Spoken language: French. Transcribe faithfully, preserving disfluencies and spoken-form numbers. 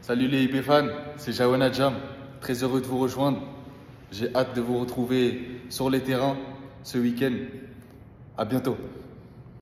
Salut les I P fans, c'est Jawana Jam. Très heureux de vous rejoindre. J'ai hâte de vous retrouver sur les terrains ce week-end. À bientôt.